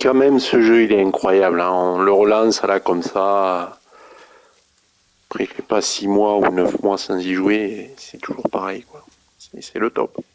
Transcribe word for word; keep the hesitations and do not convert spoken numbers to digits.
quand même, ce jeu, il est incroyable, hein. On le relance là comme ça. Après, il fait pas six mois ou neuf mois sans y jouer. C'est toujours pareil, quoi. C'est c'est le top.